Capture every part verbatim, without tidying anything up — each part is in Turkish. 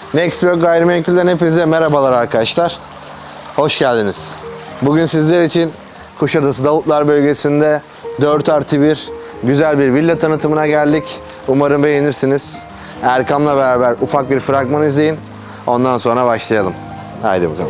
Nextbio Gayrimenkul'den hepinize merhabalar arkadaşlar. Hoş geldiniz. Bugün sizler için Kuşadası Davutlar bölgesinde dört artı bir güzel bir villa tanıtımına geldik. Umarım beğenirsiniz. Erkam'la beraber ufak bir fragman izleyin. Ondan sonra başlayalım. Haydi bakalım.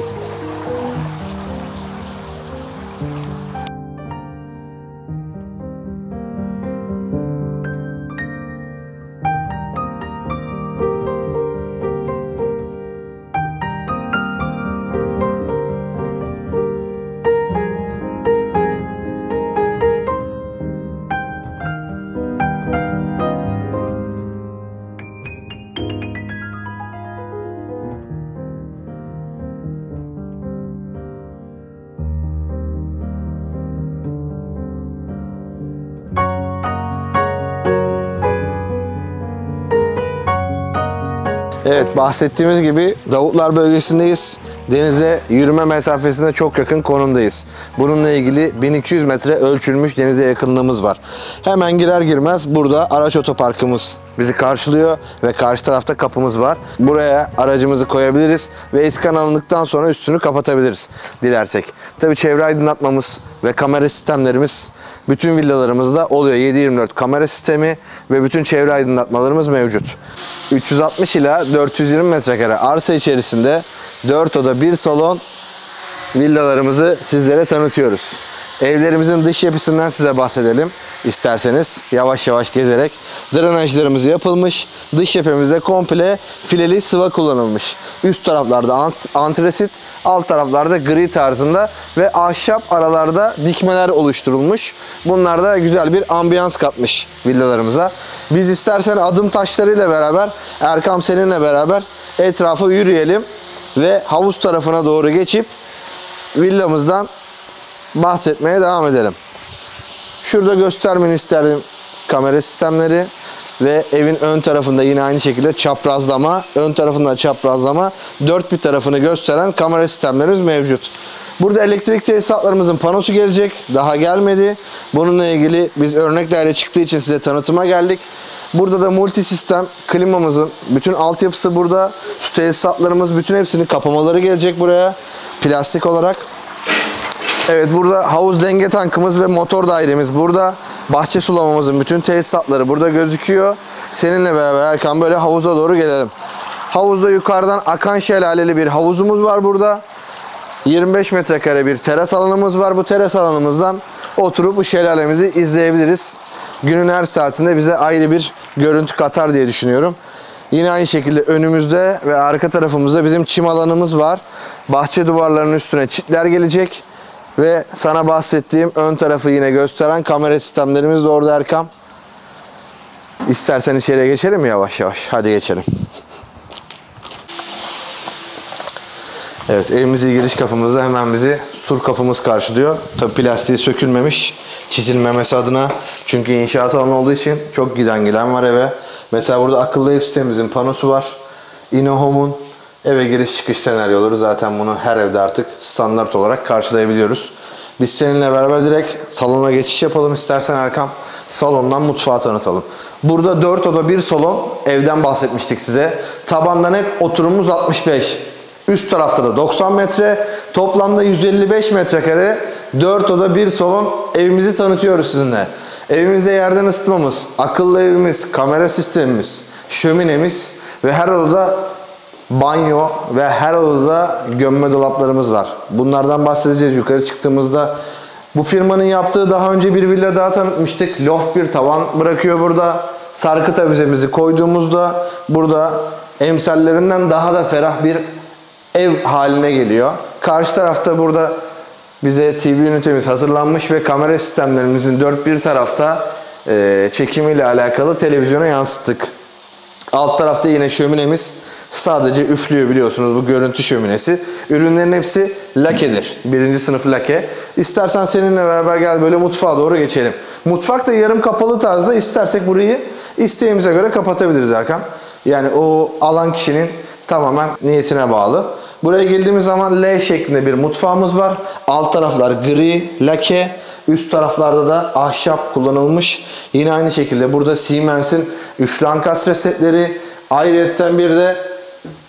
Evet, bahsettiğimiz gibi Davutlar bölgesindeyiz. Denize yürüme mesafesine çok yakın konumdayız. Bununla ilgili bin iki yüz metre ölçülmüş denize yakınlığımız var. Hemen girer girmez burada araç otoparkımız bizi karşılıyor ve karşı tarafta kapımız var. Buraya aracımızı koyabiliriz ve iskan alındıktan sonra üstünü kapatabiliriz dilersek. Tabii çevre aydınlatmamız ve kamera sistemlerimiz bütün villalarımızda oluyor. yedi yirmi dört kamera sistemi ve bütün çevre aydınlatmalarımız mevcut. üç yüz altmış ila dört yüz yirmi metrekare arsa içerisinde dört oda bir salon villalarımızı sizlere tanıtıyoruz. Evlerimizin dış yapısından size bahsedelim isterseniz yavaş yavaş gezerek. Drenajlarımız yapılmış. Dış cephemizde komple fileli sıva kullanılmış. Üst taraflarda antresit, alt taraflarda gri tarzında ve ahşap aralarda dikmeler oluşturulmuş. Bunlar da güzel bir ambiyans katmış villalarımıza. Biz istersen adım taşlarıyla beraber Erkam seninle beraber etrafı yürüyelim ve havuz tarafına doğru geçip villamızdan bahsetmeye devam edelim. Şurada göstermeni isterim kamera sistemleri ve evin ön tarafında yine aynı şekilde çaprazlama, ön tarafında çaprazlama, dört bir tarafını gösteren kamera sistemlerimiz mevcut. Burada elektrik tesisatlarımızın panosu gelecek. Daha gelmedi. Bununla ilgili biz örnek daire çıktığı için size tanıtıma geldik. Burada da multi sistem klimamızın bütün altyapısı burada. Su tesisatlarımız bütün hepsinin kapamaları gelecek buraya. Plastik olarak. Evet, burada havuz denge tankımız ve motor dairemiz burada. Bahçe sulamamızın bütün tesisatları burada gözüküyor. Seninle beraber Erkan böyle havuza doğru gelelim. Havuzda yukarıdan akan şelaleli bir havuzumuz var burada. yirmi beş metrekare bir teras alanımız var. Bu teras alanımızdan oturup bu şelalemizi izleyebiliriz. Günün her saatinde bize ayrı bir görüntü katar diye düşünüyorum. Yine aynı şekilde önümüzde ve arka tarafımızda bizim çim alanımız var. Bahçe duvarlarının üstüne çitler gelecek. Ve sana bahsettiğim ön tarafı yine gösteren kamera sistemlerimiz de orada Erkam. İstersen içeriye geçelim mi yavaş yavaş? Hadi geçelim. Evet, evimizin giriş kapımızda hemen bizi sur kapımız karşılıyor. Tabi plastiği sökülmemiş, çizilmemesi adına. Çünkü inşaat alanı olduğu için çok giden gelen var eve. Mesela burada akıllı ev sistemimizin panosu var. InnoHome'un eve giriş çıkış senaryoları, zaten bunu her evde artık standart olarak karşılayabiliyoruz. Biz seninle beraber direkt salona geçiş yapalım istersen Erkam. Salondan mutfağı tanıtalım. Burada dört oda bir salon, evden bahsetmiştik size. Tabanda net oturumumuz altmış beş. Üst tarafta da doksan metre. Toplamda yüz elli beş metrekare dört oda bir salon evimizi tanıtıyoruz sizinle. Evimize yerden ısıtmamız, akıllı evimiz, kamera sistemimiz, şöminemiz ve her odada banyo ve her odada gömme dolaplarımız var. Bunlardan bahsedeceğiz yukarı çıktığımızda. Bu firmanın yaptığı daha önce bir villa daha tanıtmıştık. Loft bir tavan bırakıyor burada. Sarkıt avizemizi koyduğumuzda burada emsallerinden daha da ferah bir ev haline geliyor. Karşı tarafta burada bize T V ünitemiz hazırlanmış ve kamera sistemlerimizin dört bir tarafta e, çekimiyle alakalı televizyona yansıttık. Alt tarafta yine şöminemiz. Sadece üflüyor biliyorsunuz, bu görüntü şöminesi. Ürünlerin hepsi lakedir. Birinci sınıf lake. İstersen seninle beraber gel böyle mutfağa doğru geçelim. Mutfak da yarım kapalı tarzda, istersek burayı isteğimize göre kapatabiliriz Erkan. Yani o alan kişinin tamamen niyetine bağlı. Buraya geldiğimiz zaman L şeklinde bir mutfağımız var. Alt taraflar gri, lake. Üst taraflarda da ahşap kullanılmış. Yine aynı şekilde burada Siemens'in üçlü ankastre setleri. Ayrıca bir de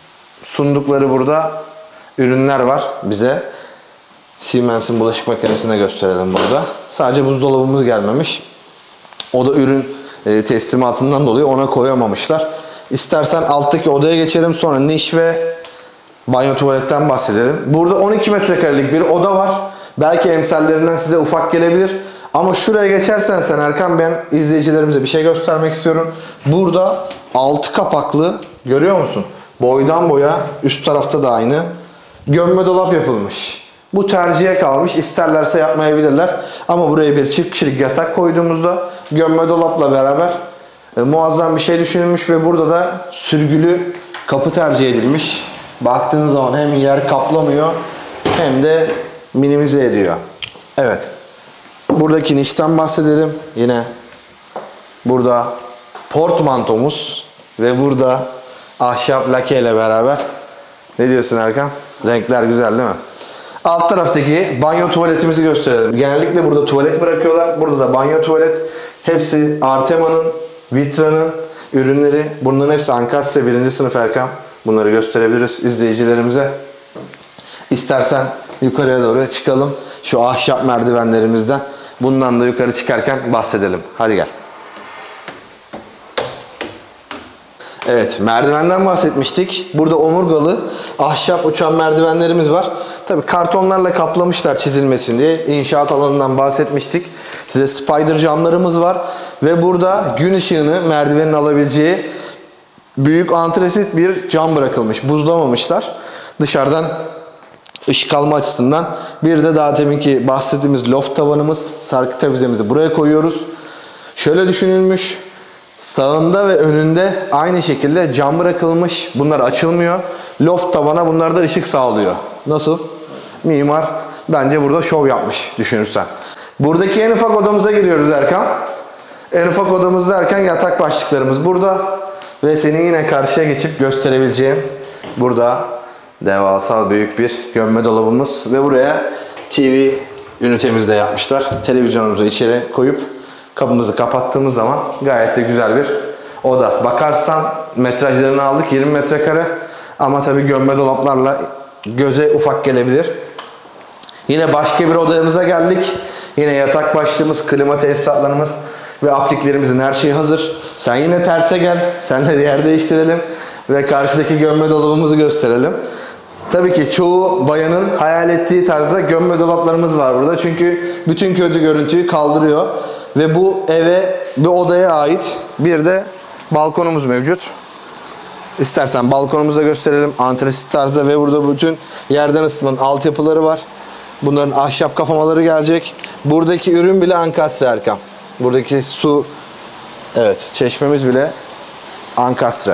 sundukları burada ürünler var bize. Siemens'in bulaşık makinesine gösterelim burada. Sadece buzdolabımız gelmemiş. O da ürün e, teslimatından dolayı ona koyamamışlar. İstersen alttaki odaya geçelim, sonra niş ve banyo tuvaletten bahsedelim. Burada on iki metrekarelik bir oda var. Belki emsallerinden size ufak gelebilir. Ama şuraya geçersen sen Erkan, ben izleyicilerimize bir şey göstermek istiyorum. Burada altı kapaklı, görüyor musun? Boydan boya, üst tarafta da aynı. Gömme dolap yapılmış. Bu tercihe kalmış. İsterlerse yapmayabilirler. Ama buraya bir çift kişilik yatak koyduğumuzda gömme dolapla beraber e, muazzam bir şey düşünülmüş ve burada da sürgülü kapı tercih edilmiş. Baktığınız zaman hem yer kaplamıyor hem de minimize ediyor. Evet. Buradaki nişten bahsedelim. Yine burada portmantomuz ve burada ahşap lake ile beraber. Ne diyorsun Erkan? Renkler güzel değil mi? Alt taraftaki banyo tuvaletimizi gösterelim. Genellikle burada tuvalet bırakıyorlar. Burada da banyo tuvalet. Hepsi Artema'nın, Vitra'nın ürünleri. Bunların hepsi Ankastre birinci sınıf Erkan. Bunları gösterebiliriz izleyicilerimize. İstersen yukarıya doğru çıkalım. Şu ahşap merdivenlerimizden. Bundan da yukarı çıkarken bahsedelim. Hadi gel. Evet, merdivenden bahsetmiştik. Burada omurgalı ahşap uçan merdivenlerimiz var. Tabii kartonlarla kaplamışlar çizilmesin diye. İnşaat alanından bahsetmiştik. Size spider camlarımız var. Ve burada gün ışığını merdivenin alabileceği büyük antresit bir cam bırakılmış. Buzlamamışlar. Dışarıdan ışık alma açısından. Bir de daha teminki bahsettiğimiz loft tavanımız, sarkıt avizemizi buraya koyuyoruz. Şöyle düşünülmüş. Sağında ve önünde aynı şekilde cam bırakılmış. Bunlar açılmıyor. Loft tavana bunlar da ışık sağlıyor. Nasıl? Mimar bence burada şov yapmış düşünürsen. Buradaki en ufak odamıza giriyoruz Erkan. En ufak odamız derken yatak başlıklarımız burada. Ve seni yine karşıya geçip gösterebileceğim burada devasa büyük bir gömme dolabımız. Ve buraya T V ünitemizi de yapmışlar. Televizyonumuzu içeri koyup kapımızı kapattığımız zaman gayet de güzel bir oda. Bakarsan metrajlarını aldık, yirmi metrekare. Ama tabii gömme dolaplarla göze ufak gelebilir. Yine başka bir odamıza geldik. Yine yatak başlığımız, klima tesisatlarımız ve apliklerimizin her şeyi hazır. Sen yine terse gel. Seninle yer değiştirelim. Ve karşıdaki gömme dolabımızı gösterelim. Tabii ki çoğu bayanın hayal ettiği tarzda gömme dolaplarımız var burada. Çünkü bütün kötü görüntüyü kaldırıyor. Ve bu eve, bu odaya ait bir de balkonumuz mevcut. İstersen balkonumuzu da gösterelim. Antresit tarzda ve burada bütün yerden ısıtmanın altyapıları var. Bunların ahşap kapamaları gelecek. Buradaki ürün bile Ankastre Erkan. Buradaki su, evet, çeşmemiz bile Ankastre.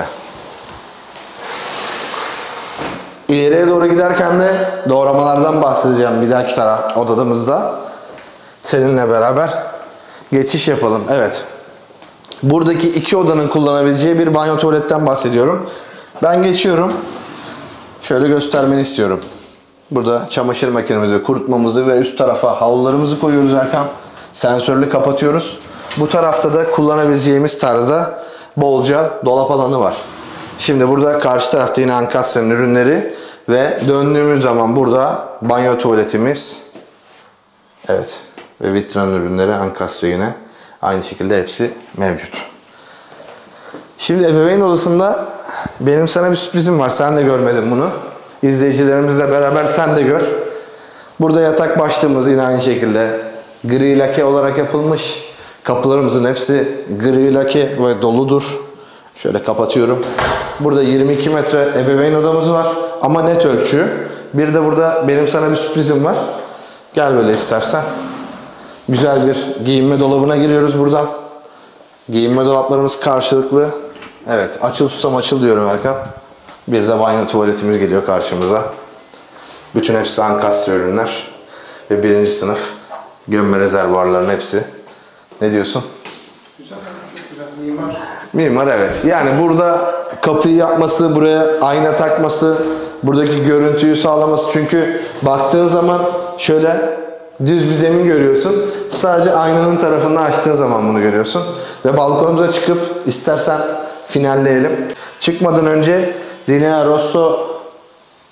İleriye doğru giderken de doğramalardan bahsedeceğim bir dahaki taraf odamızda. Seninle beraber geçiş yapalım. Evet. Buradaki iki odanın kullanabileceği bir banyo tuvaletten bahsediyorum. Ben geçiyorum. Şöyle göstermeni istiyorum. Burada çamaşır makinemizi, kurutmamızı ve üst tarafa havlularımızı koyuyoruz Erkan. Sensörlü kapatıyoruz. Bu tarafta da kullanabileceğimiz tarzda bolca dolap alanı var. Şimdi burada karşı tarafta yine Ankastre'nin ürünleri ve döndüğümüz zaman burada banyo tuvaletimiz. Evet. Ve vitrin ürünleri Ankastre yine. Aynı şekilde hepsi mevcut. Şimdi ebeveyn odasında benim sana bir sürprizim var. Sen de görmedin bunu. İzleyicilerimizle beraber sen de gör. Burada yatak başlığımız yine aynı şekilde gri lake olarak yapılmış. Kapılarımızın hepsi gri lake ve doludur. Şöyle kapatıyorum. Burada yirmi iki metre ebeveyn odamız var. Ama net ölçü. Bir de burada benim sana bir sürprizim var. Gel böyle istersen. Güzel bir giyinme dolabına giriyoruz buradan. Giyinme dolaplarımız karşılıklı. Evet, açıl susam açıl diyorum Erkan. Bir de banyo tuvaletimiz geliyor karşımıza. Bütün hepsi Ankastre ürünler. Ve birinci sınıf gömme rezervuarların hepsi. Ne diyorsun? Güzel, çok güzel. Mimar. Mimar evet. Yani burada kapıyı yapması, buraya ayna takması, buradaki görüntüyü sağlaması. Çünkü baktığın zaman şöyle düz bir zemin görüyorsun. Sadece aynanın tarafını açtığın zaman bunu görüyorsun. Ve balkonumuza çıkıp istersen finalleyelim. Çıkmadan önce Linea Rosso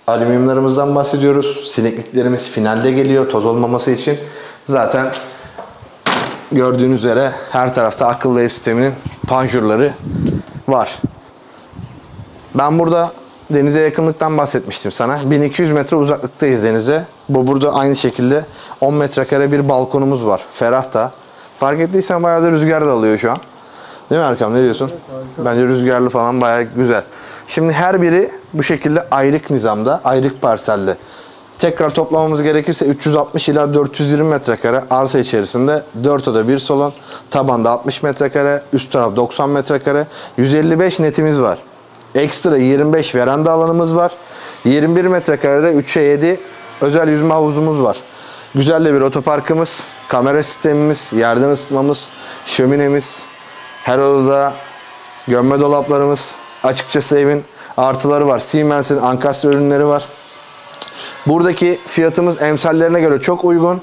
Alüminyumlarımızdan bahsediyoruz. Sinekliklerimiz finalde geliyor toz olmaması için. Zaten gördüğünüz üzere her tarafta akıllı ev sisteminin panjurları var. Ben burada denize yakınlıktan bahsetmiştim sana. bin iki yüz metre uzaklıktayız denize. Bu burada aynı şekilde on metrekare bir balkonumuz var. Ferah da. Fark ettiysen bayağı da rüzgar da alıyor şu an. Değil mi Erkam? Ne diyorsun? Evet, bence rüzgarlı falan bayağı güzel. Şimdi her biri bu şekilde ayrık nizamda, ayrık parselde. Tekrar toplamamız gerekirse üç yüz altmış ila dört yüz yirmi metrekare arsa içerisinde dört oda bir salon, tabanda altmış metrekare, üst taraf doksan metrekare, yüz elli beş netimiz var. Ekstra yirmi beş veranda alanımız var. yirmi bir metrekarede üçe yedi özel yüzme havuzumuz var. Güzel de bir otoparkımız, kamera sistemimiz, yerden ısıtmamız, şöminemiz, her odada gömme dolaplarımız. Açıkçası evin artıları var. Siemens'in Ankastre ürünleri var. Buradaki fiyatımız emsallerine göre çok uygun.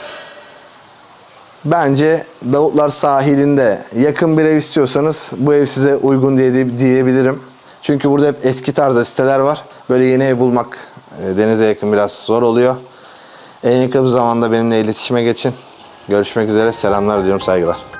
Bence Davutlar sahilinde yakın bir ev istiyorsanız bu ev size uygun diye diyebilirim. Çünkü burada hep eski tarzda siteler var. Böyle yeni ev bulmak denize yakın biraz zor oluyor. En yakın zamanda benimle iletişime geçin. Görüşmek üzere. Selamlar diyorum. Saygılar.